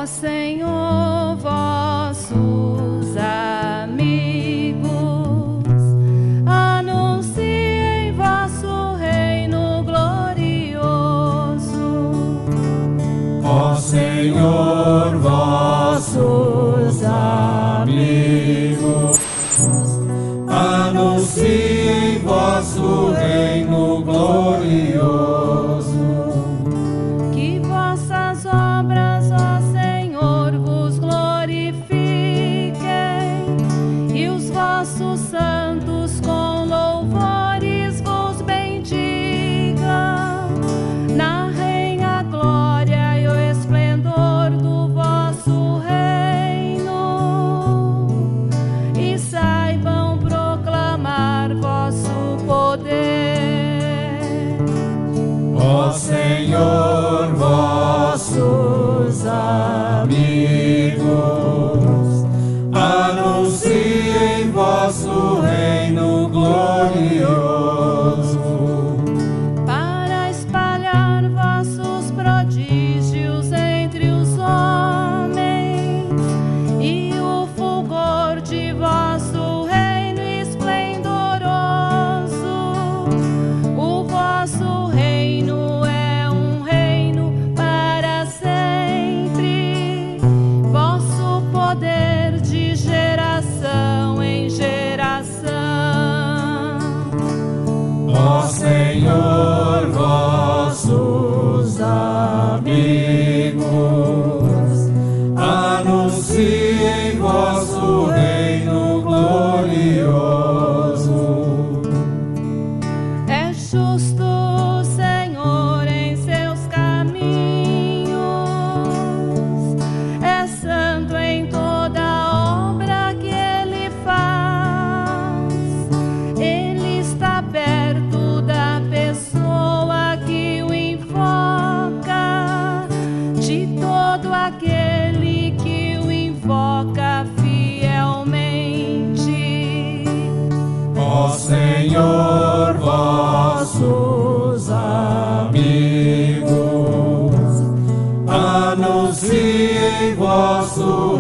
Senhor, vossos amigos anunciem vosso reino glorioso. Ó Senhor, vossos amigos anunciem vosso reino glorioso. Que vossas obras, ó Senhor, vos glorifiquem, e os vossos santos com louvores vos bendigam. Narrem a glória e o esplendor do vosso reino, e saibam proclamar vosso poder. Ó Senhor, vossos amigos anunciem vosso reino glorioso. Para espalhar vossos prodígios entre os homens, e o fulgor de vosso reino esplendoroso. O vosso reino é um reino para sempre, vosso poder de geração em geração. Ó Senhor, vossos amigos anunciem vosso reino glorioso. É justo o Senhor em seus caminhos, é santo em toda a obra que Ele faz. Ele está perto da pessoa que o invoca, de todo aquele que o invoca fielmente. Ó Senhor, vossos amigos anunciem vosso